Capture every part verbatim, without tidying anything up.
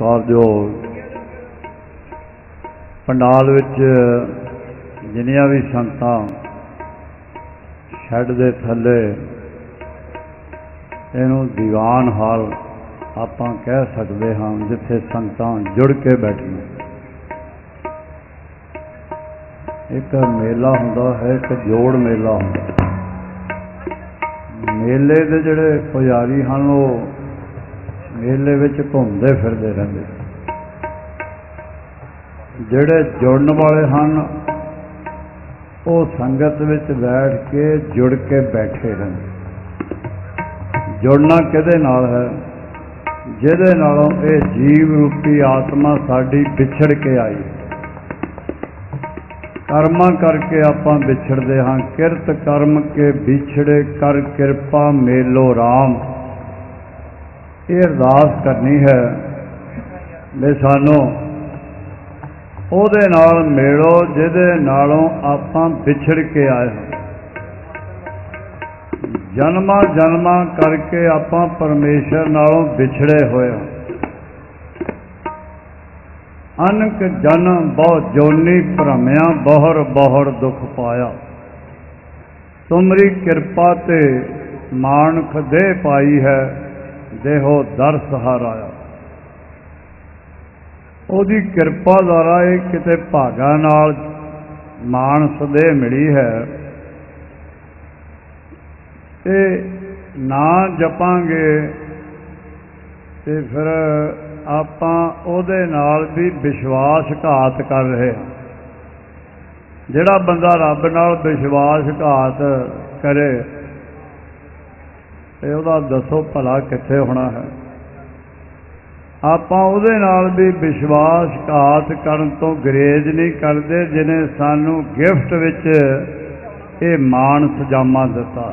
सत्कारयोग पंडाल विच जिन्नियां भी संगतां शैड दे थल्ले इहनूं दीवान हाल आपां कह सकते हाँ, जिथे संगतां जुड़ के बैठियां। एक मेला हुंदा है, एक जोड़ मेला हुंदा। मेले दे जिहड़े पुजारी हैं वो मेले विच घूमदे फिरदे रहिंदे, जिहड़े जुड़न वाले हैं वो संगत विच बैठ के जुड़ के बैठे रहंदे। जुड़ना किहदे नाल है? जिहदे नालों ये जीव रूपी आत्मा साडी विछड़ के आई। कर्मा करके आपां विछड़दे हाँ। किरत कर्म के विछड़े कर किरपा मेलो राम। ये अरदास करनी है भी सानों ਉਹਦੇ ਨਾਲ मेलो ਜਿਹਦੇ ਨਾਲੋਂ ਆਪਾਂ ਵਿਛੜ के आए हैं। जन्मा जन्मा करके ਆਪਾਂ परमेश्वर नालों विछड़े होए अनक जन्म बहु जोनी भरमिया बहुर बहुर दुख पाया। तुमरी कृपा ते मानख दे पाई है देहो दर सहाराया। ਉਹਦੀ ਕਿਰਪा द्वारा ये किते भागा नाल मानस दे मिली है। ते ना जपांगे ते फिर आपां ਉਹਦੇ नाल भी विश्वासघात कर रहे हैं। जिहड़ा बंदा रब नाल विश्वासघात करे ते ਉਹਦਾ दसो भला कित्थे होना है। आपां ਉਹਦੇ नाल भी विश्वासघात करन तो गुरेज नहीं करते, जिन्हें सानू गिफ्ट विच ये मान सजामा दिता।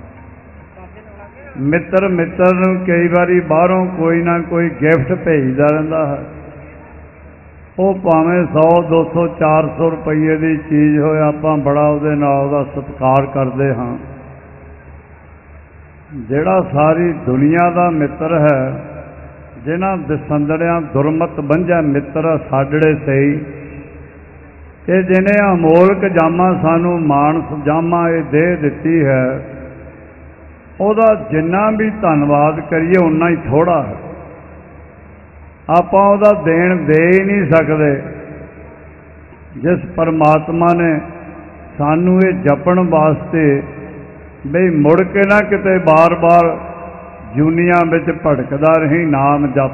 मित्र मित्र नूं कई बारी बाहरों कोई ना कोई गिफ्ट भेजदा रहिंदा है। वो भावें सौ दो सौ चार सौ रुपये की चीज़ होए, आपां बड़ा ਉਹਦੇ नाल ਉਹਦਾ सत्कार करते हाँ। जिहड़ा सारी दुनिया का मित्र है, जिन्हां दसंदड़ियां दुरमत बंझा मित्र साडड़े सही, कि जिन्हें अमोलक जामा सानू मानस जामा ये दे दिती है, ਉਹਦਾ जिन्ना भी धन्नवाद करिए उन्ना ही थोड़ा है। आपां ਉਹਦਾ देण दे ही नहीं सकते। जिस परमात्मा ने सानू ये जपण वास्ते बई मुड़ के ना किते बार बार जूनिया में भड़कदा रही नाम जप।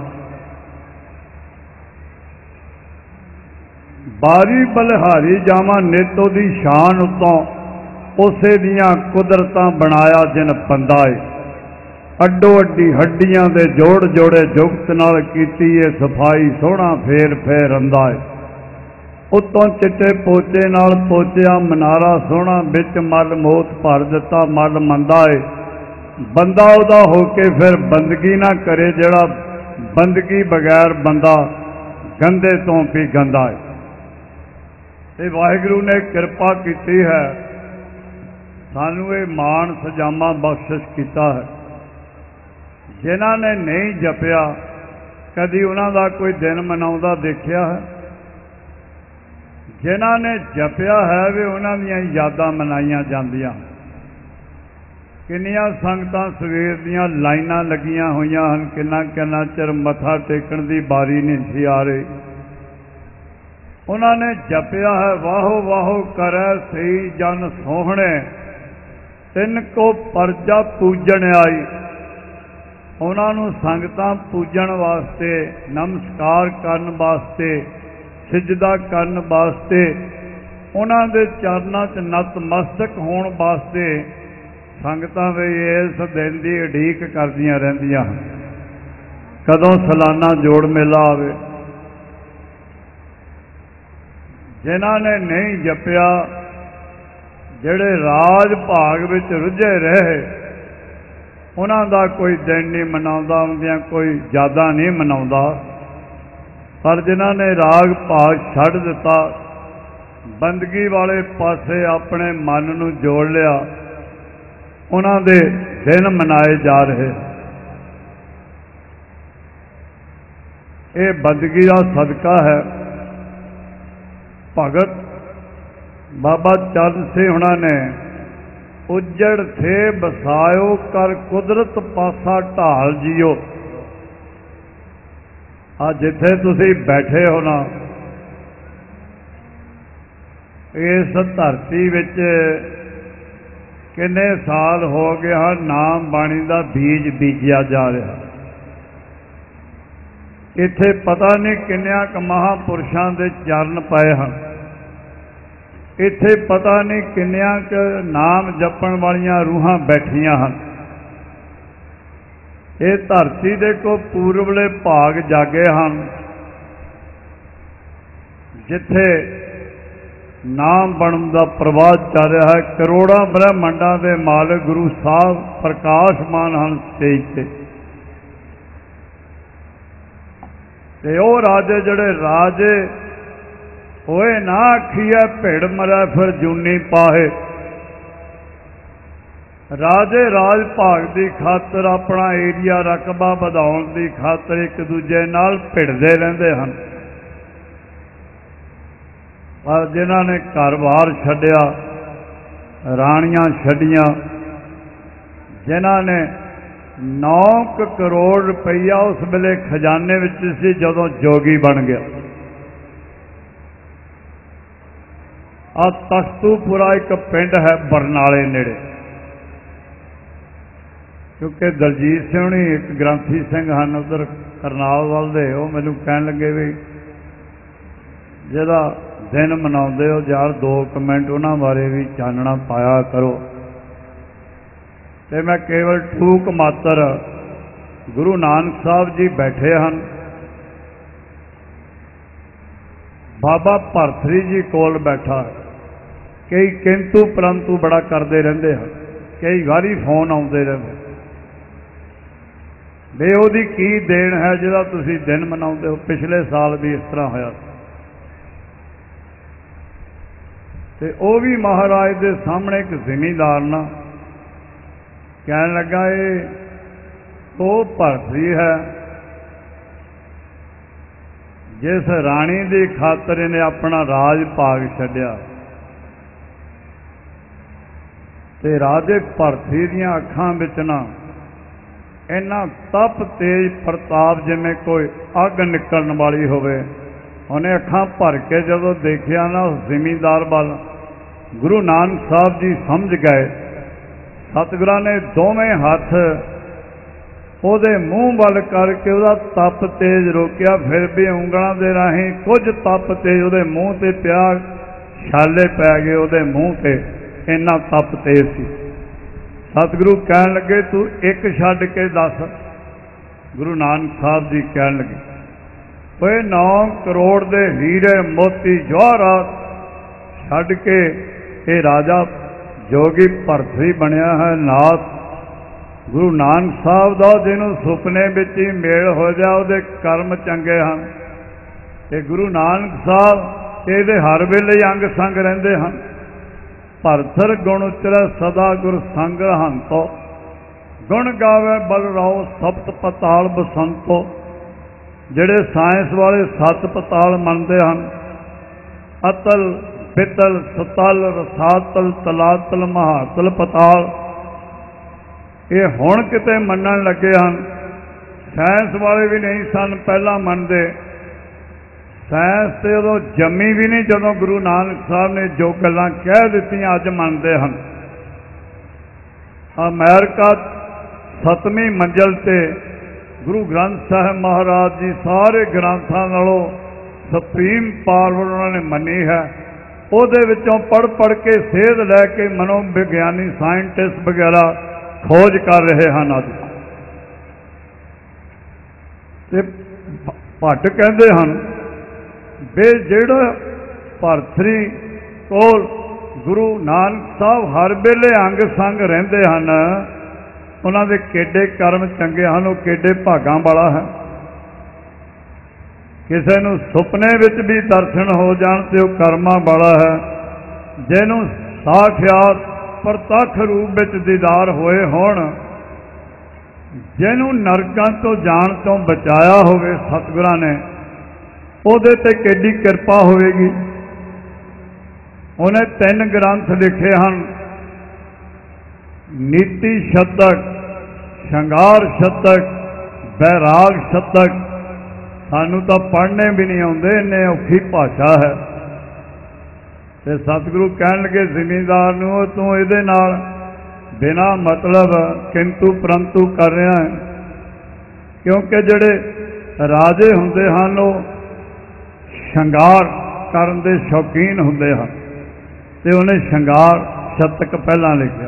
बारी बलिहारी जावा नित ओदी शान उतों उसे दियां कुदरतां बनाया जिन बंदा है। अड्डो अड्डी हड्डियां दे जोड़ जोड़े जुगत नाल कीती है सफाई, सोहना फेर फेर रंदा है। उतों चिट्टे पोचे नाल पोचिया मनारा सोहना, बिच मल मोत भर दिता मल मंदा है। बंदा उदा होके फिर बंदगी ना करे, जड़ा बंदगी बगैर बंदा गंदे तो भी गंदा है। ते वाहिगुरू ने कृपा की है, सानू ये मान सजामा बख्शिश किया है। जिन्हां ने नहीं जपिया कदी उन्हां दा कोई दिन मनाउंदा देखिया है? जिन्हां ने जपिया है वे उन्हां दियां यादां मनाईयां जांदियां। किन्नियां संगतां सवेर दियां लाइनां लगियां होईयां हन, किन्ना किन्ना चिर मत्था टेकण दी बारी नहीं सी आ रही। उन्होंने जपिया है वाहो वाहो करे सही जन सोहणे, तिनको परजा पूजन आई। उन्होंने संगतां पूजन वास्ते, नमस्कार करन वास्ते, सिजदा करन वास्ते, उन्हां दे चरनां च नतमस्तक होण वास्ते संगतां भी इस दिन की उड़ीक करदियां रहिंदियां कदों सालाना जोड़ मेला आवे। जिन्हां ने नहीं जपिया, जिहड़े राज भाग विच रुझे रहे, उन्हां दा कोई दिन नहीं मनाउंदा, उन्दियां कोई यादां नहीं मनाउंदा। पर जिन्हां ने राग भाग छड्ड दिता, बंदगी वाले पासे अपने मन नूं जोड़ लिया, उन्हां दे दिन मनाए जा रहे। ये बंदगी का सदका है। भगत बाबा चरण सिंह हुणा ने उजड़ थे बसायो कर कुदरत पासा ढाल जियो। आ जिथे तुसी बैठे हो ना, इस धरती विच किन्ने साल हो गया नाम बाणी का बीज बीजिया जा रहा। इत्थे पता नहीं किन्नियां क महापुरुषां दे चरण पए हैं। इत्थे पता नहीं किन्नियां क नाम जपण वालियां रूहां बैठियां हैं। ये धरती दे को पूर्वले भाग जागे हैं जिथे नाम बनन का प्रवाह चल रहा है। करोड़ों ब्रह्मंडा के मालिक गुरु साहब प्रकाशमान हैं स्टेज से। ते ओ राजे जड़े राजे होए ना आखिए भिड़ मरै फिर जूनी पाहे। राजे राज भाग की खातर अपना एरिया रकबा वधाउण की खातर एक दूजे नाल भिड़दे रहिंदे हन। पर जिन्हां ने घर बार छड्डिया, राणियां छड्डियां, जिन्हां ने नौ करोड़ रुपया उस वेले खजाने विच सी जदों जोगी बन गया। आ तख्तूपुरा एक पिंड है बरनाले नेड़े, क्योंकि दलजीत सिंह ने एक ग्रंथी सिंह हैं उधर करनाल वाल दे, वो मैनू कहन लगे भी जिहदा दिन मनाउंदे हो यार दो कमेंट उन्हां बारे भी चानना पाया करो। ते मैं केवल ठूक मात्र गुरु नानक साहब जी बैठे हैं, बाबा भरतरी जी कोल बैठा। कई किंतु परंतु बड़ा करते रहते हैं, कई बारी फोन आते रहते बे ओदी की देन है जिहदा तुसीं दिन मनाउंदे हो। पिछले साल भी इस तरह होया ते ओ भी महाराज दे सामने एक जिमीदार ना कहन लगा ये तो भरतरी है जिस राणी की खातर इन्हें अपना राज भाग छड्डिया। ते राजे भरतरी दीआं अखां विच ना इन्ना तप तेज प्रताप जिवें कोई अग निकलण वाली होवे। उन्हें अखां भर के जदों देखिया ना उस जिमीदार वाल, गुरु नानक साहब जी समझ गए। सतगुरां ने दोवें हथ ਉਹਦੇ ਮੂੰਹ ਵੱਲ करके ਉਹਦਾ तप तेज रोकिया। फिर भी ਉਂਗਲਾਂ ਦੇ ਰਾਹੀਂ कुछ तप तेज ਉਹਦੇ ਮੂੰਹ ਤੇ ਪਿਆ, ਛਾਲੇ पै गए ਉਹਦੇ ਮੂੰਹ ਤੇ, ਇੰਨਾ तप तेज ਸੀ। सतगुरु कहन लगे तू एक छड्ड के दस। गुरु नानक साहब जी कहन लगे ओए नौ करोड़ दे हीरे मोती जवाहरात छड्ड के ये राजा जोगी भरतरी बनया है नाथ। गुरु नानक साहब दा जिन्हों सुपने विच ही मेल हो जा उहदे कर्म चंगे हैं। ते गुरु नानक साहब इहदे हर वेले अंग संग रहिंदे हैं। भरथर गुण उचरै सदा गुर संग हंतो, गुण गावे बल राओ सप्त पताल बसंतो। जिहड़े साइंस वाले सत पताल मनते हैं, अतल पितल सतल रसातल तलातल महातल पताल, ये हुण किते मनण लगे हैं। साइंस वाले भी नहीं सन पहला मनते। साइंस तो उदों जमी भी नहीं जदों गुरु नानक साहब ने जो गल्लां कह दित्तियां अज मनते हैं। अमेरिका सतवीं मंजिल ते गुरु ग्रंथ साहिब महाराज जी सारे ग्रंथां नालों सुप्रीम पावर उन्होंने मनी है। ਉਹਦੇ ਵਿੱਚੋਂ पढ़ पढ़ के सेध लैके मनोविग्यानी साइंटिस्ट वगैरह खोज कर रहे हैं। अज ते भट्ट कहते हैं वे जिहड़ा भरतरी कोल गुरु नानक साहब हर वेले अंग संग रहिंदे हन, उन्हां दे केडे कर्म चंगे हैं, वो केडे भागां वाला है। किसी नूं सुपने विच भी दर्शन हो जाण ते वो कर्मां वाला है। जिन्हों साक्षात प्रतख रूप विच दीदार होए होण, जिन्हों नरकां तो जाण तो बचाया होवे सतगुरां ने, ਉਹਦੇ ਤੇ ਕਿੱਡੀ ਕਿਰਪਾ ਹੋਵੇਗੀ। ਉਹਨੇ ਤਿੰਨ ਗ੍ਰੰਥ ਲਿਖੇ ਹਨ, ਨੀਤੀ ਸ਼ਤਕ, ਸ਼ਿੰਗਾਰ ਸ਼ਤਕ, ਬੈਰਾਗ ਸ਼ਤਕ। ਸਾਨੂੰ ਤਾਂ ਪੜ੍ਹਨੇ ਵੀ ਨਹੀਂ ਆਉਂਦੇ, ਇੰਨੇ ਔਖੀ ਭਾਸ਼ਾ ਹੈ। ਤੇ ਸਤਿਗੁਰੂ ਕਹਿਣ ਲੱਗੇ ਜ਼ਿਮੀਂਦਾਰ ਨੂੰ, ਤੂੰ ਇਹਦੇ ਨਾਲ ਬਿਨਾਂ ਮਤਲਬ ਕਿੰਤੂ ਪਰੰਤੂ ਕਰ ਰਿਹਾ ਹੈ। ਕਿਉਂਕਿ ਜਿਹੜੇ ਰਾਜੇ ਹੁੰਦੇ ਹਨ ਉਹ ਸ਼ਿੰਗਾਰ ਕਰਨ ਦੇ ਸ਼ੌਕੀਨ ਹੁੰਦੇ ਹਨ, ਤੇ ਉਹਨੇ ਸ਼ਿੰਗਾਰ ਸ਼ਤਕ ਪਹਿਲਾਂ ਲਿਖਿਆ।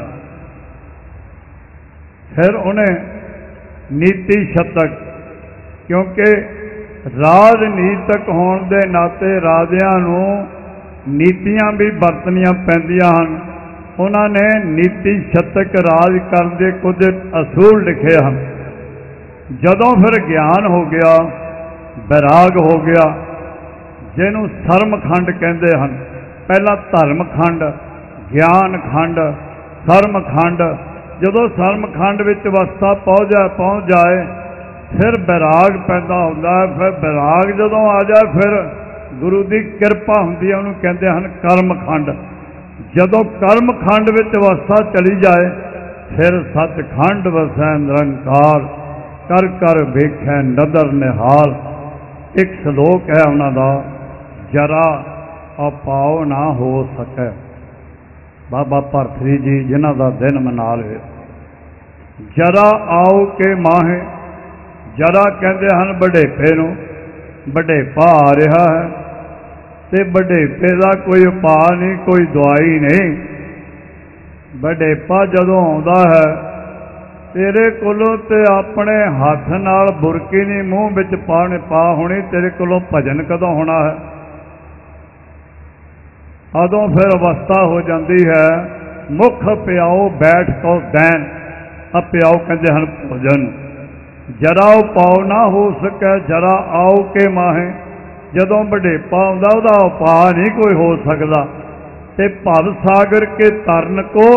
ਫਿਰ ਉਹਨੇ ਨੀਤੀ ਸ਼ਤਕ, ਕਿਉਂਕਿ ਰਾਜਨੀਤਕ ਹੋਣ ਦੇ ਨਾਤੇ ਰਾਜਿਆਂ ਨੂੰ ਨੀਤੀਆਂ ਵੀ ਵਰਤਣੀਆਂ ਪੈਂਦੀਆਂ ਹਨ। ਉਹਨਾਂ ਨੇ ਨੀਤੀ ਸ਼ਤਕ ਰਾਜ ਕਰਨ ਦੇ ਕੁਝ ਅਸੂਲ ਲਿਖੇ ਹਨ। ਜਦੋਂ ਫਿਰ ਗਿਆਨ ਹੋ ਗਿਆ, ਬੈਰਾਗ ਹੋ ਗਿਆ, ਜਿਹਨੂੰ ਸਰਮਖੰਡ ਕਹਿੰਦੇ ਹਨ। ਪਹਿਲਾਂ ਧਰਮਖੰਡ, ਗਿਆਨ ਖੰਡ, ਸਰਮਖੰਡ। ਜਦੋਂ ਸਰਮਖੰਡ ਵਿੱਚ ਅਵਸਥਾ ਪਹੁੰਚ ਜਾਏ ਪਹੁੰਚ ਜਾਏ ਫਿਰ ਬੈਰਾਗ ਪੈਦਾ ਹੁੰਦਾ ਹੈ। ਫਿਰ ਬੈਰਾਗ ਜਦੋਂ ਆ ਜਾਏ ਫਿਰ ਗੁਰੂ ਦੀ ਕਿਰਪਾ ਹੁੰਦੀ ਹੈ, ਉਹਨੂੰ ਕਹਿੰਦੇ ਹਨ ਕਰਮਖੰਡ। ਜਦੋਂ ਕਰਮਖੰਡ ਵਿੱਚ ਅਵਸਥਾ ਚਲੀ ਜਾਏ ਫਿਰ ਸੱਚਖੰਡ ਵਸੈ ਨਿਰੰਕਾਰ, ਕਰ ਕਰ ਵੇਖੈ ਨਦਰ ਨਿਹਾਲ। ਇੱਕ ਸ਼ਲੋਕ ਹੈ ਉਹਨਾਂ ਦਾ, ਜਰਾ ਅਪਾਉ ਨਾ ਹੋ ਸਕੈ। ਬਾਬਾ ਭਰਤਰੀ ਜੀ ਜਿਨ੍ਹਾਂ ਦਾ ਦਿਨ ਮਨਾ ਲਏ। ਜਰਾ ਆਓ ਕੇ ਮਾਹੇ, ਜਰਾ ਕਹਿੰਦੇ ਹਨ ਵਡੇਪੇ ਨੂੰ। ਵਡੇਪਾ ਆ ਰਿਹਾ ਹੈ ਤੇ ਵਡੇਪੇ ਦਾ ਕੋਈ ਉਪਾਅ ਨਹੀਂ, ਕੋਈ ਦਵਾਈ ਨਹੀਂ। ਵਡੇਪਾ ਜਦੋਂ ਆਉਂਦਾ ਹੈ ਤੇਰੇ ਕੋਲੋਂ ਤੇ ਆਪਣੇ ਹੱਥ ਨਾਲ ਬੁਰਕੀ ਨਹੀਂ ਮੂੰਹ ਵਿੱਚ ਪਾਉਣ ਪਾ ਹੋਣੀ, ਤੇਰੇ ਕੋਲੋਂ ਭਜਨ ਕਦੋਂ ਹੋਣਾ ਹੈ? ਉਦੋਂ ਫਿਰ ਅਵਸਥਾ ਹੋ ਜਾਂਦੀ ਹੈ ਮੁੱਖ ਪਿਆਓ ਬੈਠ ਕੋ ਦੈਨ। ਆ ਪਿਆਓ ਕਹਿੰਦੇ ਹਨ ਭੋਜਨ। ਜਰਾ ਉਪਾਉ ਨਾ ਹੋ ਸਕੈ, ਜਰਾ ਆਓ ਕੇ ਮਾਹੇ। ਜਦੋਂ ਵਡੇਪਾ ਆਉਂਦਾ ਉਹਦਾ ਉਪਾਅ ਨਹੀਂ ਕੋਈ ਹੋ ਸਕਦਾ। ਤੇ ਭਵ ਸਾਗਰ ਕੇ ਤਰਨ ਕੋ,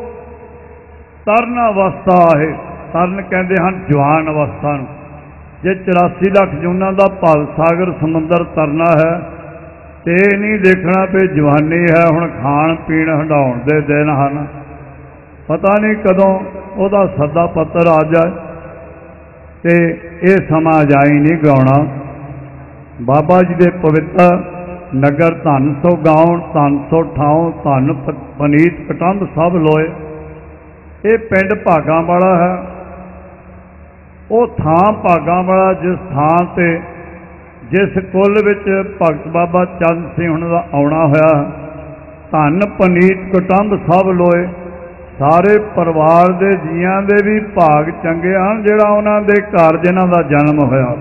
ਤਰਨ ਅਵਸਥਾ ਹੈ। ਤਰਨ ਕਹਿੰਦੇ ਹਨ ਜਵਾਨ ਅਵਸਥਾ ਨੂੰ। ਜੇ ਚੁਰਾਸੀ ਲੱਖ ਜੂਨਾਂ ਦਾ ਭਵ ਸਾਗਰ ਸਮੁੰਦਰ ਤਰਨਾ ਹੈ ਤੇ ਇਹ ਨਹੀਂ ਦੇਖਣਾ ਵੀ ਜਵਾਨੀ ਹੈ, ਹੁਣ ਖਾਣ ਪੀਣ ਹੰਡਾਉਣ ਦੇ ਦਿਨ ਹਨ, ਪਤਾ ਨਹੀਂ ਕਦੋਂ ਉਹਦਾ ਸੱਦਾ ਪੱਤਰ ਆ ਜਾਏ, ਤੇ ਇਹ ਸਮਾਂ ਜਾਈ ਨਹੀਂ ਗਾਉਣਾ। ਬਾਬਾ ਜੀ ਦੇ ਪਵਿੱਤਰ ਨਗਰ ਧੰਨ ਸੋ ਗਾਉਣ, ਧੰਨ ਸੋ ਠਾਉ, ਧੰਨ ਪਨੀਤ ਕਟੰਬ ਸਭ ਲੋਏ। ਇਹ ਪਿੰਡ ਭਾਗਾਂ ਵਾਲਾ ਹੈ। ਉਹ ਥਾਂ ਭਾਗਾਂ ਵਾਲਾ ਜਿਸ ਥਾਂ ਤੇ ਜਿਸ ਕੁੱਲ ਵਿੱਚ ਭਗਤ ਬਾਬਾ ਚੰਦ ਸਿੰਘ ਉਹਨਾਂ ਦਾ ਆਉਣਾ ਹੋਇਆ। ਧੰਨ ਪਨੀਤ ਕੁਟੰਬ ਸਭ ਲੋਏ। ਸਾਰੇ ਪਰਿਵਾਰ ਦੇ ਜੀਆਂ ਦੇ ਵੀ ਭਾਗ ਚੰਗੇ ਹਨ ਜਿਹੜਾ ਉਹਨਾਂ ਦੇ ਘਰ ਜਿਨ੍ਹਾਂ ਦਾ ਜਨਮ ਹੋਇਆ।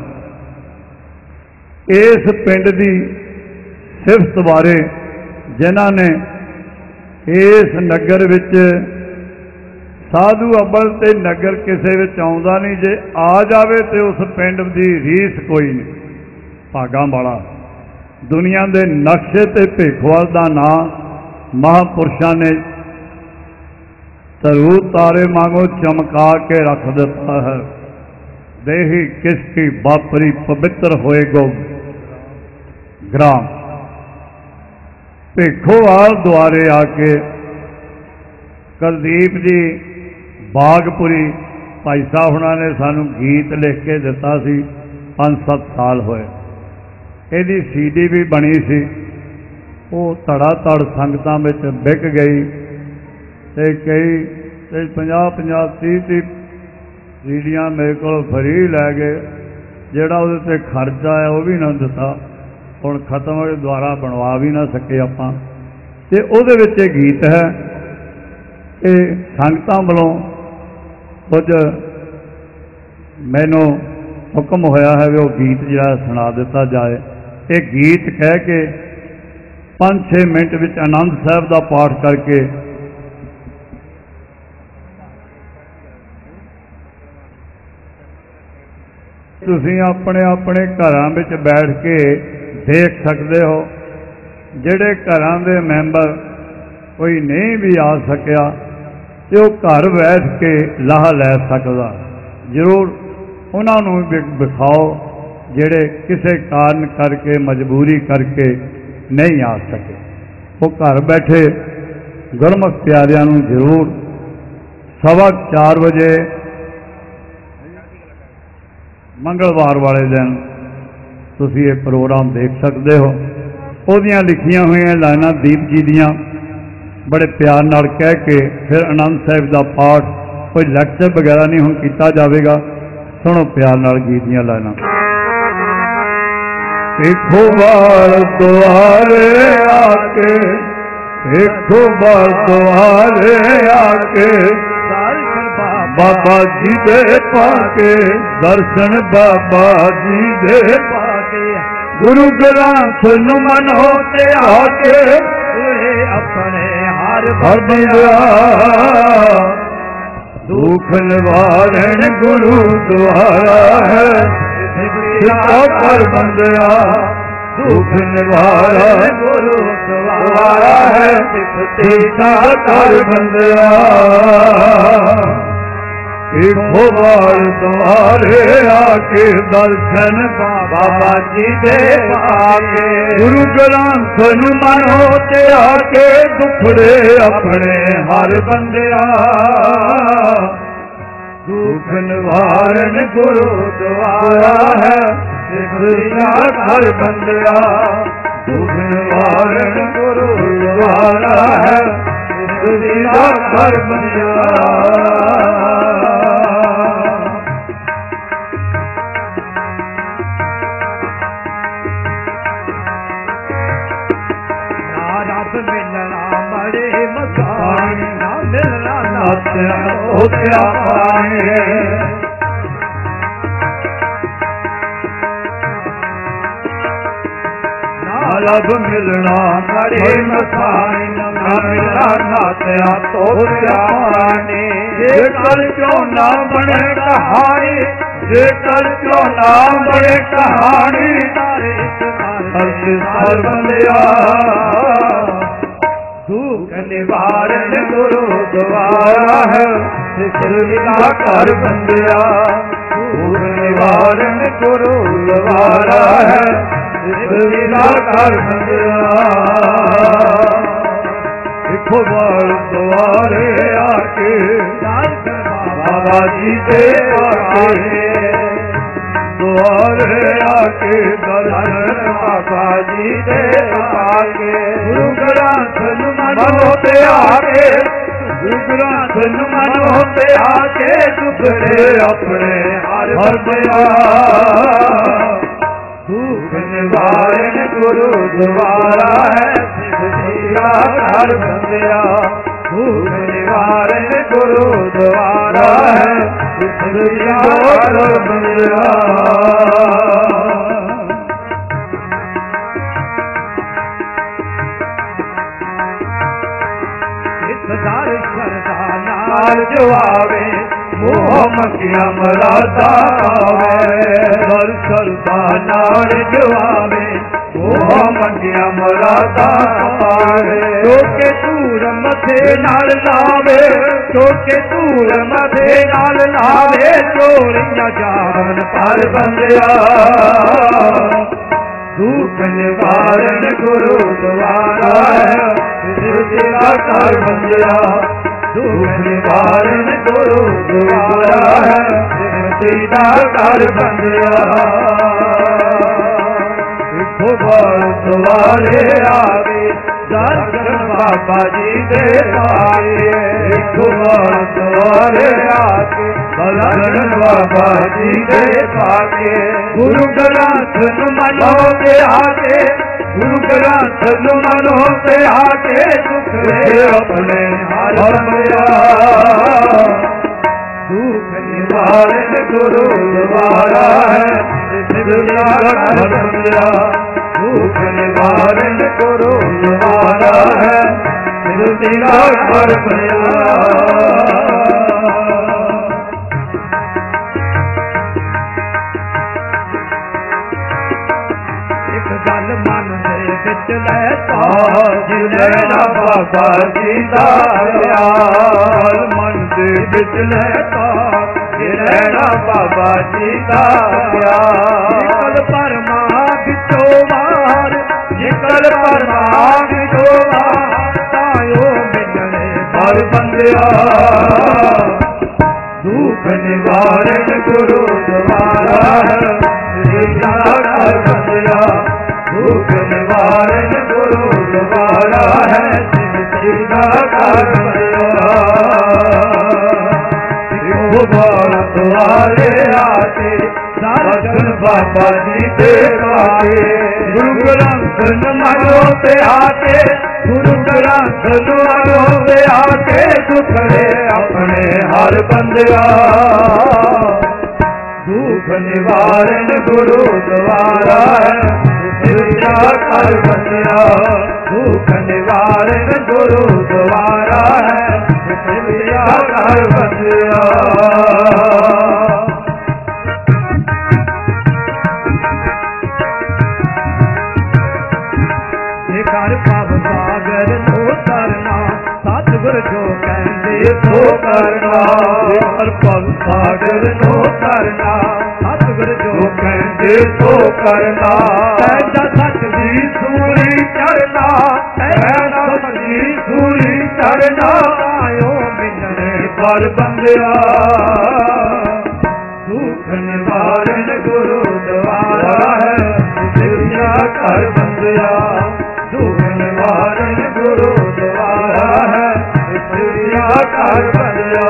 ਇਸ ਪਿੰਡ ਦੀ ਸਿਫਤ ਬਾਰੇ ਜਿਨ੍ਹਾਂ ਨੇ ਇਸ ਨਗਰ ਵਿੱਚ, ਸਾਧੂ ਅਬਲ ਤੇ ਨਗਰ ਕਿਸੇ ਵਿੱਚ ਆਉਂਦਾ ਨਹੀਂ, ਜੇ ਆ ਜਾਵੇ ਤੇ ਉਸ ਪਿੰਡ ਦੀ ਰੀਸ ਕੋਈ ਨਹੀਂ। ਭਾਗਾਂ ਵਾਲਾ ਦੁਨੀਆ ਦੇ ਨਕਸ਼ੇ ਤੇ ਭੇਖਵਾਲ ਦਾ ਨਾਂ ਮਹਾਂਪੁਰਸ਼ਾਂ ਨੇ ਜ਼ਰੂਰ ਤਾਰੇ ਵਾਂਗੂ ਚਮਕਾ ਕੇ ਰੱਖ ਦਿੱਤਾ ਹੈ। ਦੇਹੀ ਕਿਸਕੀ ਬਾਪਰੀ ਪਵਿੱਤਰ ਹੋਏਗੋ ਗ੍ਰਾਮ। ਭੇਖੋਵਾਲ ਦੁਆਰੇ ਆ ਕੇ ਕੁਲਦੀਪ ਜੀ ਬਾਗਪੁਰੀ ਭਾਈ ਸਾਹਿਬ ਹੁਣਾਂ ਨੇ ਸਾਨੂੰ ਗੀਤ ਲਿਖ ਕੇ ਦਿੱਤਾ ਸੀ। ਪੰਜ ਸੱਤ ਸਾਲ ਹੋਏ। ਇਹਦੀ ਸੀਡੀ ਵੀ ਬਣੀ ਸੀ, ਉਹ ਧੜਾ ਧੜ ਸੰਗਤਾਂ ਵਿੱਚ ਵਿਕ ਗਈ ਤੇ ਕਈ ਤੇ ਪੰਜਾਹ ਪੰਜਾਹ ਤੀਹ ਤੀਹ ਸੀਡੀਆਂ ਮੇਰੇ ਕੋਲ ਫਰੀ ਲੈ ਗਏ। ਜਿਹੜਾ ਉਹਦੇ 'ਤੇ ਖਰਚਾ ਆਇਆ ਉਹ ਵੀ ਨਾ ਦਿੱਤਾ। ਹੁਣ ਖਤਮ ਹੋਏ, ਦੁਬਾਰਾ ਬਣਵਾ ਵੀ ਨਾ ਸਕੇ ਆਪਾਂ। ਤੇ ਉਹਦੇ ਵਿੱਚ ਇਹ ਗੀਤ ਹੈ। ਇਹ ਸੰਗਤਾਂ ਵੱਲੋਂ ਕੁਝ ਮੈਨੂੰ ਹੁਕਮ ਹੋਇਆ ਹੈ ਵੀ ਉਹ ਗੀਤ ਜਿਹੜਾ ਸੁਣਾ ਦਿੱਤਾ ਜਾਏ। ਇਹ ਗੀਤ ਕਹਿ ਕੇ ਪੰਜ ਛੇ ਮਿੰਟ ਵਿੱਚ ਆਨੰਦ ਸਾਹਿਬ ਦਾ ਪਾਠ ਕਰਕੇ ਤੁਸੀਂ ਆਪਣੇ ਆਪਣੇ ਘਰਾਂ ਵਿੱਚ ਬੈਠ ਕੇ ਦੇਖ ਸਕਦੇ ਹੋ। ਜਿਹੜੇ ਘਰਾਂ ਦੇ ਮੈਂਬਰ ਕੋਈ ਨਹੀਂ ਵੀ ਆ ਸਕਿਆ ਤੇ ਉਹ ਘਰ ਬੈਠ ਕੇ ਲਾਹਾ ਲੈ ਸਕਦਾ। ਜ਼ਰੂਰ ਉਹਨਾਂ ਨੂੰ ਵੀ ਵਿਖਾਓ ਜਿਹੜੇ ਕਿਸੇ ਕਾਰਨ ਕਰਕੇ ਮਜਬੂਰੀ ਕਰਕੇ नहीं आ सके, वो घर बैठे गुरमुख प्यारियां नूं जरूर सवा चार बजे मंगलवार वाले दिन तुसीं ये प्रोग्राम देख सकते हो। उहदियां लिखियां हुई लाइनां दीप जी दियां बड़े प्यार नाल कह के फिर आनंद साहिब का पाठ, कोई लैक्चर वगैरह नहीं हुण कीता जावेगा। सुनो प्यार नाल गीत दियां लाइनां। देखो बार द्वारे आके, देखो बार द्वारे आके, बाबा जी दे पाके, दर्शन बाबा जी दे पाके, गुरु ग्रंथ नु मनो ते आके, अपने हर बंदिया दुख निवारण गुरु द्वारा है, कर बंदिया दुख निवारा गुरु द्वारा है, सीता कर बंदिया। देखो बार द्वारे आके, दर्शन बाबा जी दे पाके, गुरु ग्रंथ नु मनो ते आके, दुखड़े अपने हर बंदिया दुख निवारण गुरु द्वारा है, हर बंदिया दुख निवारण गुरु द्वारा है, हर बंदिया। मिलना बड़े मकान, ना मिलना नात्या होत्या पाए, ना लब मिलना बड़े मकान, ना मिलना नात्या होत्या पाए। जे कर क्यों ना बने कहानी, जे कर क्यों ना बने कहानी, तारे हर बंदिया दुख निवारण गुरु द्वारा है, कर बंदिया दुख निवारण गुरु द्वारा है, कर बंदिया। देखो बार द्वारे आके, बाबा जी दे पाके, द्वारे आके दर्शन बाबा जी दे पाके, गुरु ग्रंथ नु मनो ते आके, गुरु ग्रंथ नु मनो ते आके, दुखड़े अपने हर बंदिया दुख निवारण गुरु द्वारा है, सीता कर बंदिया दुख निवारण गुरु द्वारा है, सीता कर बंदिया। नाल जवावे मोह मकिया मरादा आवे, हर सरदा नाल जवावे मोह मकिया मरादा आवे। चोके दूर मथे नाल लावे, चोके दूर मथे नाल लावे, चोरियां जान पर बंदिया दुख निवारण गुरु द्वारा है, कर बंदिया दुख निवारण गुरु द्वारा है, सीता कर बंदिया। देखो बार द्वारे आगे, दर्शन बाबा जी दे पाके, देखो बार द्वारे आके, दर्शन बाबा जी दे पाके, गुरु ग्रंथ नु मनो ते आके, गुरु ग्रंथ नु मनो ते आके, दुखड़े अपने हर बंदिया दुख निवारण गुरु द्वारा है, कर बंदिया दुख निवारण गुरु द्वारा है, कर बंदिया। गल मन दे विच लैता, जिलेना बाबा जी दा प्यार, मन दे विच लैता रहना बाबा जी का प्यार। निकल परमा बिचो वार, निकल परमा बिचो वार, तायो मिलने पर बंदिया। दुख निवारण गुरु द्वारा है कर बंदिया। दुख निवारण गुरु द्वारा है सीधा कर बंदिया। द्वारे आके दर्शन बाबा जी दे पाके। गुरु ग्रंथ मनो पे आके, गुरु ग्रंथ मनो पे आके दुखड़े अपने हर बंदिया। दुख निवारण गुरु द्वारा है सीधा कर बंदिया। दुख निवारण गुरु द्वारा है सीधा कर बंदिया। कर पाव सागर तो करना, सतगुर जो कहते तो करना। कर पाव सागर तो करना, सतगुर जो कहते तो करना। ऐसा सच दी सूरी चढ़ना, ऐसा सच दी सूरी चढ़ना, आयो मिलने पर बंदिया। दुख निवारण गुरु द्वारा है सीधा कर बंदिया। दुख निवारण गुरु द्वारा है सीधा कर बंदिया।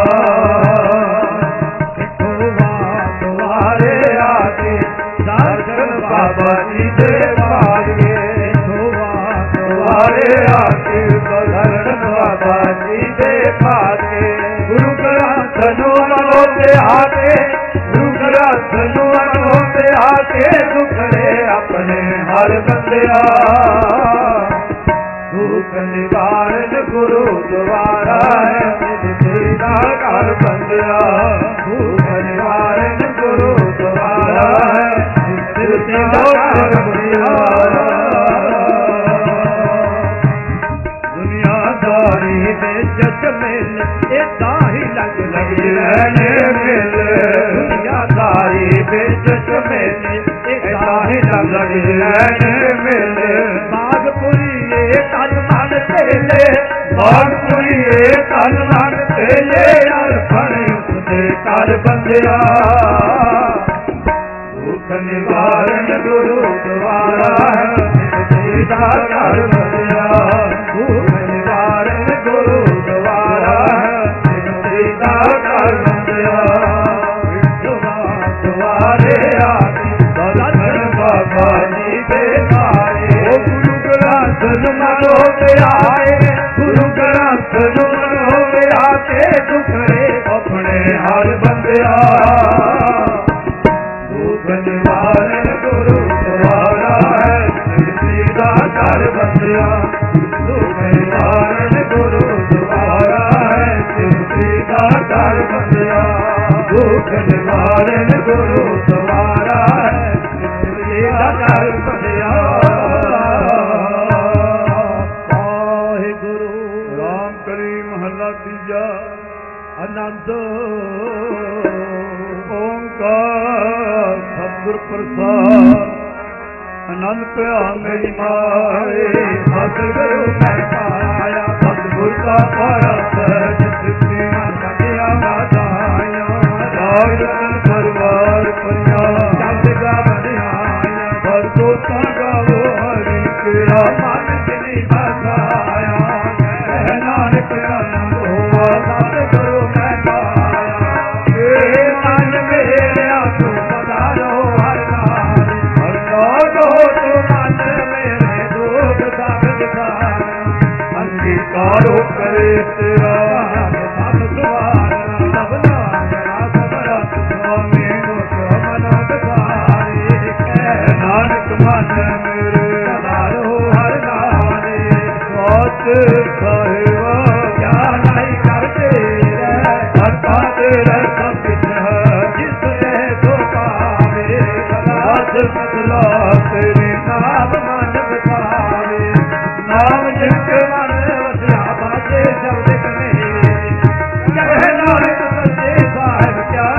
द्वारे आके दर्शन बाबा जी दे पागे। द्वारे आके दर्शन बाबा जी दे पागे। गुरु ग्रंथ मनो पे आके, गुरु ग्रंथ मनो पे आके दुखड़े अपने हर बंदिया। दुख निवारण गुरु द्वारा है सीधा कर बंदिया। दुख निवारण गुरु द्वारा है सीधा कर बंदिया। दुनियादारी में जग मिल इतना ही लग लगी रहने मिल। दुनियादारी में जग मिल इतना ही लग लगी रहने मिल। बागपुरी तन मन तेले, बागपुरी तन मन तेले, अर्पण उसने कर बंदिया। दुख निवारण गुरु द्वारा है सीधा कर बंदिया। दुख निवारण गुरु द्वारा है सीधा कर बंदिया। द्वारे आके दर्शन बाबा जी दे पाए। गुरु ग्रंथ मनो पे आए, गुरु ग्रंथ मनो पे आके दुखड़े अपने हर बंदिया। दुख निवारण गुरु द्वारा है सीधा कर बंदिया। दुख निवारण गुरु द्वारा है सीधा कर बंदिया। दुख निवारण गुरु द्वारा है सीधा कर बंदिया। तीजा आनंद ओंकार सतगुर प्रसाद। आनंद पिया मेरी माए, सतगुरु मैं पाया। सतगुर का पाया सहज सिद्धि मन कटिया बधाया। राजन परिवार परिया शब्द का बढ़िया। भर दो गावो हरि केरा मन जिनी बसाया। नानक आनंद हुआ सतगुरु मैं पाया। ये मन मेरा तू पधारो हर नाम। हर नाम हो तू मन मेरे दुख सब दिखाया। अंगीकारो करे तेरा सब द्वारा। सब नारा सबरा स्वामी दुख मन बिसारे। नानक मन मेरे पधारो हर नाम। स्वाच साहिबा क्या नहीं करते करता तेरा सब कुछ है। जिसने तो पावे बस बदला तेरे नाम मन बिसावे। नाम जिनके मन बसिया बाजे शब्द कहे। कह नानक सच्चे साहिब क्या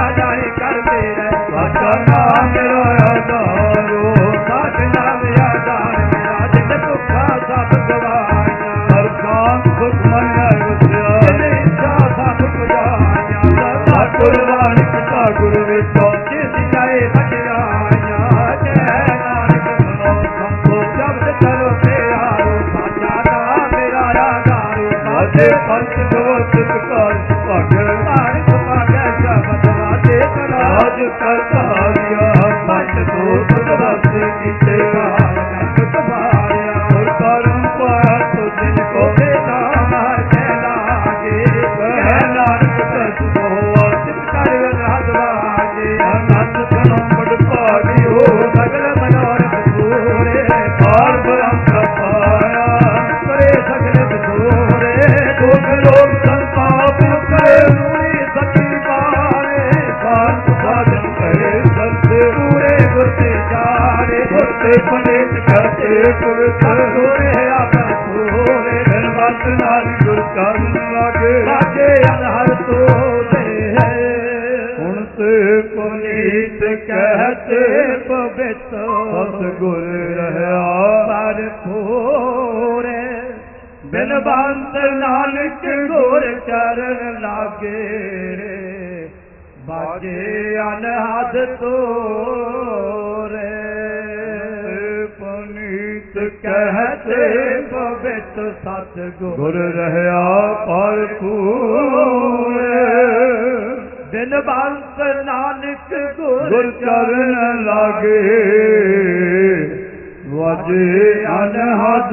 ਵਾਜੇ ਪੰਜ ਜੋਤ ਕਰ ਭਾਗਰ ਭਾਰਤ ਭਾਗੈ ਸ਼ਬਦ ਵਾਜੇ ਰਾਜ ਕਰਤਾਰਿਆ ਪੰਜ ਜੋਤ ਦਰਸੇ ਕੀਤੇ ਕਾਲ ਨੰਦ ਸਵਾਰਿਆ ਗੁਰ ਕਰਮ ਪਾਇਆ ਤੁਝ ਕੋ ਬੇਟਾ ਮਾਰ ਕੇ ਲਾਗੇ ਕਹਿ ਨਾਨਕ ਸਚ ਹੋਆ ਸਿਰ ਕਰ ਰਾਜ ਵਾਜੇ ਅਨੰਦ ਸੰਪੜ ਭਾਗੀ ਹੋ ਸਗਲ ਮਨੋਰਥ ਪੂਰੇ ਪਾਰ ਬ੍ਰਹਮ ਪਾਇਆ ਕਰੇ ਸਗਲ ਵਿਸੂਰੇ ਦੁਖ ਲੋਕ ਸੰਤਾਪ ਕਰੇ ਪੂਰੀ ਸਤੀ ਪਾਰੇ ਕਾਲ ਸਾਜਨ ਕਰੇ ਸਤਿ ਪੂਰੇ ਗੁਰ ਤੇ ਜਾਣੇ ਗੁਰ ਤੇ ਪੰਡਿਤ ਕਹਤੇ ਪੁਰਖ ਸੂਰੇ ਆਪਨ ਸੂਰੇ ਦਿਨ ਵਰਤ ਨਾਲ ਗੁਰ ਕਰਨ ਲਾਗੇ ਵਾਜੇ ਅਨਹਰ ਤੋਤੇ ਹੁਣ ਤੇ ਪੁਨੀਤ ਕਹਤੇ ਪਵਿੱਤ ਸਤਿਗੁਰ ਰਹਾ ਪਰ ਪੂਰੇ ਬਿਨ ਬੰਤ ਨਾਨਕ ਗੁਰ ਚਰਨ ਲਾਗੇ ਬਾਜੇ ਅਨਹਦ ਤੋਰੇ ਪੁਨੀਤ ਕਹਤੇ ਪਵਿੱਤ ਸਤਿਗੁਰ ਗੁਰ ਰਹਾ ਪਰ ਪੂਰੇ ਬਿਨ ਬੰਤ ਨਾਨਕ ਗੁਰ ਗੁਰ ਚਰਨ ਲਾਗੇ ਵਾਜੇ ਅਨਹਦ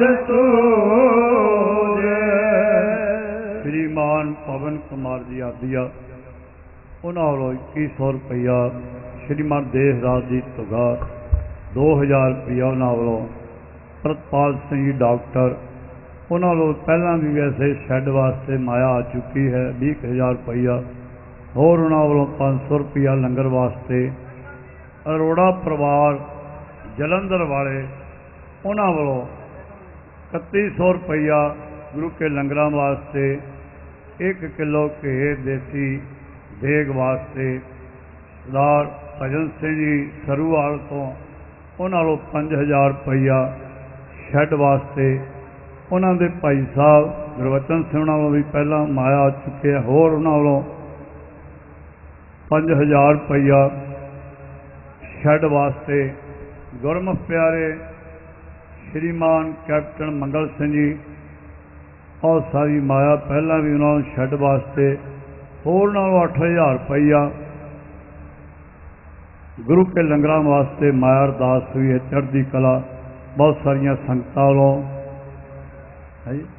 ਤੋਰੇ। ਸ਼੍ਰੀਮਾਨ ਪਵਨ ਕੁਮਾਰ ਜੀ ਆਦਿਆ ਉਹਨਾਂ ਵੱਲੋਂ ਇੱਕੀ ਸੌ ਰੁਪਈਆ ਸ਼੍ਰੀਮਾਨ ਦੇਸ਼ ਰਾਜ ਦੀ ਤੁਗਾ ਦੋ ਹਜ਼ਾਰ ਰੁਪਈਆ ਉਹਨਾਂ ਵੱਲੋਂ ਪ੍ਰਤਪਾਲ ਸਿੰਘ ਜੀ ਡਾਕਟਰ ਉਹਨਾਂ ਵੱਲੋਂ ਪਹਿਲਾਂ ਵੀ ਵੈਸੇ ਸ਼ੈੱਡ ਵਾਸਤੇ ਮਾਇਆ ਆ ਚੁੱਕੀ ਹੈ ਵੀਹ ਕੁ ਹਜ਼ਾਰ ਰੁਪਈਆ ਹੋਰ ਉਹਨਾਂ ਵੱਲੋਂ ਪੰਜ ਸੌ ਰੁਪਈਆ ਲੰਗਰ ਵਾਸਤੇ ਅਰੋੜਾ ਪਰਿਵਾਰ ਜਲੰਧਰ ਵਾਲੇ ਉਹਨਾਂ ਵੱਲੋਂ ਇਕੱਤੀ ਸੌ ਰੁਪਈਆ ਗੁਰੂ ਕੇ ਲੰਗਰਾਂ ਵਾਸਤੇ ਇੱਕ ਕਿਲੋ ਘੇ ਦੇਸੀ ਦੇਗ ਵਾਸਤੇ ਸਰਦਾਰ ਭਜਨ ਸਿੰਘ ਜੀ ਸਰੂਵਾਲ ਤੋਂ ਉਹਨਾਂ ਵੱਲੋਂ ਪੰਜ ਹਜ਼ਾਰ ਰੁਪਈਆ ਸ਼ੈੱਡ ਵਾਸਤੇ ਉਹਨਾਂ ਦੇ ਭਾਈ ਸਾਹਿਬ ਗੁਰਬਚਨ ਸਿੰਘ ਉਹਨਾਂ ਵੱਲੋਂ ਵੀ ਪਹਿਲਾਂ ਮਾਇਆ ਆ ਚੁੱਕੇ ਆ ਹੋਰ ਉਹਨਾਂ ਵੱਲੋਂ ਪੰਜ ਹਜ਼ਾਰ ਰੁਪਈਆ ਸ਼ੈੱਡ ਵਾਸਤੇ ਗੁਰਮੁਖ ਪਿਆਰੇ ਸ਼੍ਰੀਮਾਨ ਕੈਪਟਨ ਮੰਗਲ ਸਿੰਘ ਜੀ ਔਰ ਸਾਰੀ ਮਾਇਆ ਪਹਿਲਾਂ ਵੀ ਉਹਨਾਂ ਨੂੰ ਸ਼ੈੱਡ ਵਾਸਤੇ ਹੋਰ ਨਾਲੋਂ ਅੱਠ ਹਜ਼ਾਰ ਰੁਪਈਆ ਗੁਰੂ ਕੇ ਲੰਗਰਾਂ ਵਾਸਤੇ ਮਾਇਆ ਅਰਦਾਸ ਹੋਈ ਹੈ ਚੜ੍ਹਦੀ ਕਲਾ ਬਹੁਤ ਸਾਰੀਆਂ ਸੰਗਤਾਂ ਵੱਲੋਂ ਹੈ ਜੀ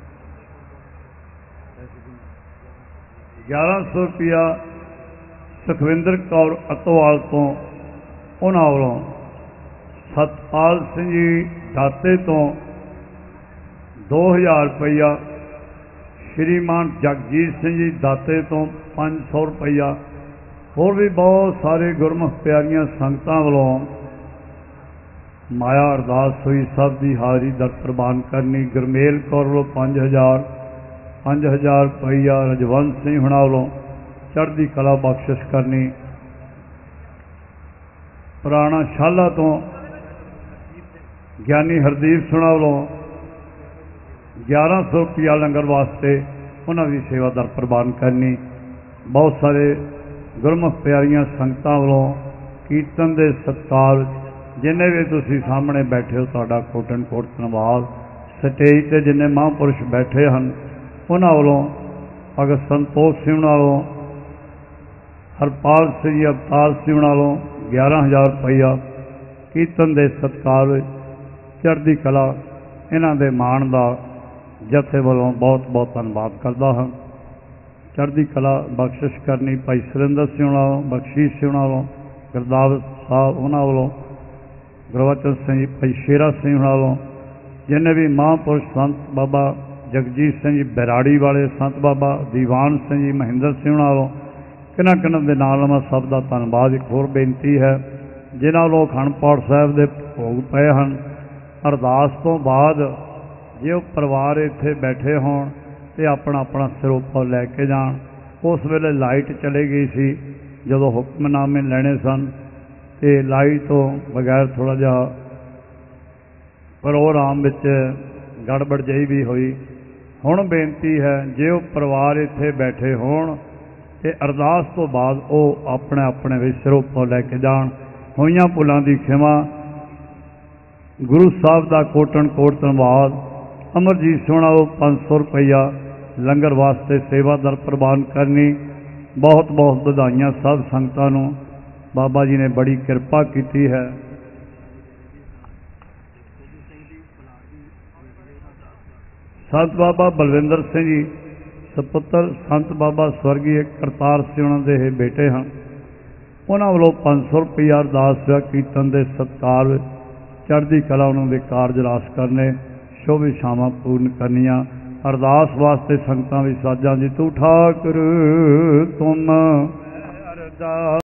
ਗਿਆਰਾਂ ਸੌ ਰੁਪਈਆ ਸੁਖਵਿੰਦਰ ਕੌਰ ਅਤਵਾਲ ਤੋਂ ਉਹਨਾਂ ਵੱਲੋਂ ਸਤਪਾਲ ਸਿੰਘ ਜੀ ਦਾਤੇ ਤੋਂ ਦੋ ਹਜ਼ਾਰ ਰੁਪਈਆ ਸ਼੍ਰੀਮਾਨ ਜਗਜੀਤ ਸਿੰਘ ਜੀ ਦਾਤੇ ਤੋਂ ਪੰਜ ਸੌ ਰੁਪਈਆ ਹੋਰ ਵੀ ਬਹੁਤ ਸਾਰੇ ਗੁਰਮੁਖ ਪਿਆਰੀਆਂ ਸੰਗਤਾਂ ਵੱਲੋਂ ਮਾਇਆ ਅਰਦਾਸ ਹੋਈ ਸਭ ਦੀ ਹਾਜ਼ਰੀ ਦਰ ਪ੍ਰਵਾਨ ਕਰਨੀ ਗੁਰਮੇਲ ਕੌਰ ਵੱਲੋਂ ਪੰਜ ਹਜ਼ਾਰ ਪੰਜ ਹਜ਼ਾਰ ਰੁਪਈਆ ਰਜਵੰਤ ਸਿੰਘ ਹੁਣਾਂ ਵੱਲੋਂ ਚੜ੍ਹਦੀ ਕਲਾ ਬਖਸ਼ਿਸ਼ ਕਰਨੀ ਪੁਰਾਣਾ ਸ਼ਾਲਾ ਤੋਂ ਗਿਆਨੀ ਹਰਦੀਪ ਸੁਣਾ ਵੱਲੋਂ ਗਿਆਰਾਂ ਸੌ ਰੁਪਈਆ ਲੰਗਰ ਵਾਸਤੇ ਉਹਨਾਂ ਦੀ ਸੇਵਾ ਦਰ ਪ੍ਰਵਾਨ ਕਰਨੀ ਬਹੁਤ ਸਾਰੇ ਗੁਰਮੁਖ ਪਿਆਰੀਆਂ ਸੰਗਤਾਂ ਵੱਲੋਂ ਕੀਰਤਨ ਦੇ ਸਤਿਕਾਰ ਜਿੰਨੇ ਵੀ ਤੁਸੀਂ ਸਾਹਮਣੇ ਬੈਠੇ ਹੋ ਤੁਹਾਡਾ ਕੋਟਨ ਕੋਟ ਧੰਨਵਾਦ ਸਟੇਜ 'ਤੇ ਜਿੰਨੇ ਮਹਾਂਪੁਰਸ਼ ਬੈਠੇ ਹਨ ਉਹਨਾਂ ਵੱਲੋਂ ਭਗਤ ਸੰਤੋਖ ਸਿੰਘ ਵੱਲੋਂ ਹਰਪਾਲ ਸਿੰਘ ਅਵਤਾਰ ਸਿੰਘ ਵੱਲੋਂ ਗਿਆਰਾਂ ਹਜ਼ਾਰ ਰੁਪਈਆ ਕੀਰਤਨ ਦੇ ਸਤਿਕਾਰ ਚੜ੍ਹਦੀ ਕਲਾ ਇਹਨਾਂ ਦੇ ਮਾਣ ਦਾ ਜਥੇ ਵੱਲੋਂ ਬਹੁਤ ਬਹੁਤ ਧੰਨਵਾਦ ਕਰਦਾ ਹਾਂ ਚੜ੍ਹਦੀ ਕਲਾ ਬਖਸ਼ਿਸ਼ ਕਰਨੀ ਭਾਈ ਸੁਰਿੰਦਰ ਸਿੰਘ ਵੱਲੋਂ ਬਖਸ਼ੀਸ਼ ਸਿੰਘ ਵੱਲੋਂ ਗੁਰਦਾਸ ਸਾਹਿਬ ਉਹਨਾਂ ਵੱਲੋਂ ਗੁਰਬਚਨ ਸਿੰਘ ਜੀ ਭਾਈ ਸ਼ੇਰਾ ਸਿੰਘ ਵੱਲੋਂ ਜਿੰਨੇ ਵੀ ਮਹਾਂਪੁਰਸ਼ ਸੰਤ ਬਾਬਾ ਜਗਜੀਤ ਸਿੰਘ ਜੀ ਬੈਰਾੜੀ ਵਾਲੇ ਸੰਤ ਬਾਬਾ ਦੀਵਾਨ ਸਿੰਘ ਜੀ ਮਹਿੰਦਰ ਸਿੰਘ ਵੱਲੋਂ ਕਿਹਨਾਂ ਕਿਹਨਾਂ ਦੇ ਨਾਲ ਮੈਂ ਸਭ ਦਾ ਧੰਨਵਾਦ। ਇੱਕ ਹੋਰ ਬੇਨਤੀ ਹੈ ਜਿਨ੍ਹਾਂ ਵੱਲੋਂ ਅਖੰਡ ਪਾਠ ਸਾਹਿਬ ਦੇ ਭੋਗ ਪਏ ਹਨ ਅਰਦਾਸ ਤੋਂ ਬਾਅਦ ਜੇ ਉਹ ਪਰਿਵਾਰ ਇੱਥੇ ਬੈਠੇ ਹੋਣ ਅਤੇ ਆਪਣਾ ਆਪਣਾ ਸਿਰੋਪਾ ਲੈ ਕੇ ਜਾਣ। ਉਸ ਵੇਲੇ ਲਾਈਟ ਚਲੀ ਗਈ ਸੀ ਜਦੋਂ ਹੁਕਮਨਾਮੇ ਲੈਣੇ ਸਨ ਅਤੇ ਲਾਈਟ ਤੋਂ ਬਗੈਰ ਥੋੜ੍ਹਾ ਜਿਹਾ ਪ੍ਰੋਗਰਾਮ ਵਿੱਚ ਗੜਬੜ ਜਿਹੀ ਵੀ ਹੋਈ। ਹੁਣ ਬੇਨਤੀ ਹੈ ਜੇ ਉਹ ਪਰਿਵਾਰ ਇੱਥੇ ਬੈਠੇ ਹੋਣ ਅਤੇ ਅਰਦਾਸ ਤੋਂ ਬਾਅਦ ਉਹ ਆਪਣੇ ਆਪਣੇ ਵਿੱਚ ਸਿਰੋਪਾ ਲੈ ਕੇ ਜਾਣ। ਹੋਈਆਂ ਭੁੱਲਾਂ ਦੀ ਖਿਮਾ। ਗੁਰੂ ਸਾਹਿਬ ਦਾ ਕੋਟਨ ਕੋਟ ਧੰਨਵਾਦ। ਅਮਰਜੀਤ ਸਿੰਘ ਵੱਲੋਂ ਪੰਜ ਸੌ ਰੁਪਈਆ लंगर वास्ते सेवादार प्रवान करनी। बहुत बहुत बधाइयाँ सब संगतां नूं, बाबा जी ने बड़ी किरपा की है। संत बाबा बलविंदर सिंह जी सपुत्र संत बाबा स्वर्गीय करतार सिंह उन्हां दे ये बेटे हैं। उन्हां वालों पाँच सौ रुपया अरदास होया कीर्तन के सत्कार विच चढ़दी कला उन्होंने कारज रास करने, शुभ इच्छावां पूर्ण करनियां। अरदास वास्ते संगतां विच साजां जी तू ठाकुर तुम अरदास